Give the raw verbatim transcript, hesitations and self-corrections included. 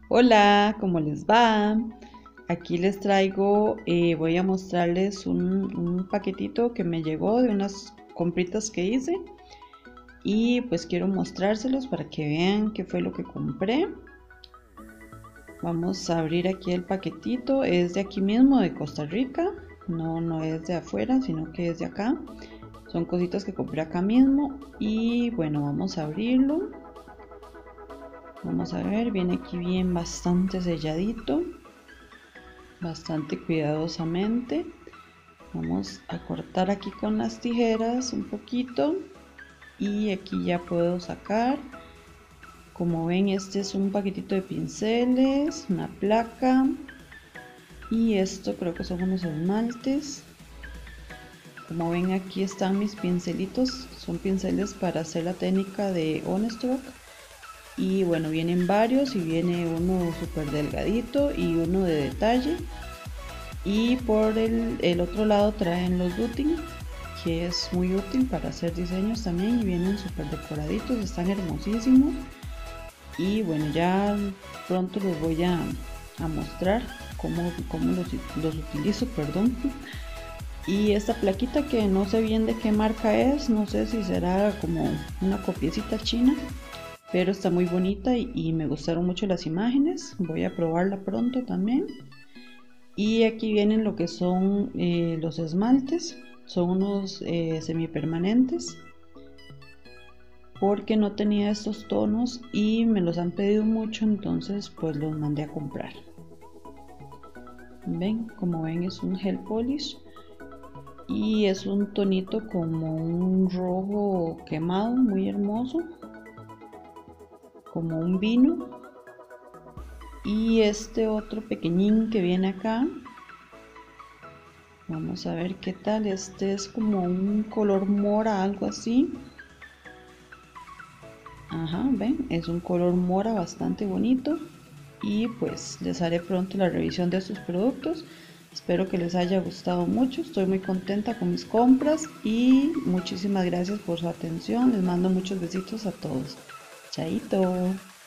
Hola, ¿cómo les va? Aquí les traigo, eh, voy a mostrarles un, un paquetito que me llegó de unas compritas que hice y pues quiero mostrárselos para que vean qué fue lo que compré. Vamos a abrir aquí el paquetito, es de aquí mismo, de Costa Rica, no, no es de afuera, sino que es de acá. Son cositas que compré acá mismo y bueno, vamos a abrirlo. Vamos a ver, viene aquí bien bastante selladito, bastante cuidadosamente. Vamos a cortar aquí con las tijeras un poquito y aquí ya puedo sacar. Como ven, este es un paquetito de pinceles, una placa y esto creo que son unos esmaltes. Como ven, aquí están mis pincelitos, son pinceles para hacer la técnica de On Stroke. Y bueno, vienen varios y viene uno súper delgadito y uno de detalle. Y por el, el otro lado traen los Dutting, que es muy útil para hacer diseños también y vienen súper decoraditos, están hermosísimos. Y bueno, ya pronto les voy a, a mostrar cómo, cómo los, los utilizo, perdón. Y esta plaquita que no sé bien de qué marca es, no sé si será como una copiecita china, pero está muy bonita y, y me gustaron mucho las imágenes. Voy a probarla pronto también. Y aquí vienen lo que son eh, los esmaltes, son unos eh, semipermanentes porque no tenía estos tonos y me los han pedido mucho, entonces pues los mandé a comprar. Ven, como ven, es un gel polish y es un tonito como un rojo quemado muy hermoso, como un vino. Y este otro pequeñín que viene acá, vamos a ver qué tal. Este es como un color mora, algo así. Ajá, ven, es un color mora bastante bonito. Y pues les haré pronto la revisión de estos productos. Espero que les haya gustado mucho. Estoy muy contenta con mis compras y muchísimas gracias por su atención. Les mando muchos besitos a todos. Chaito.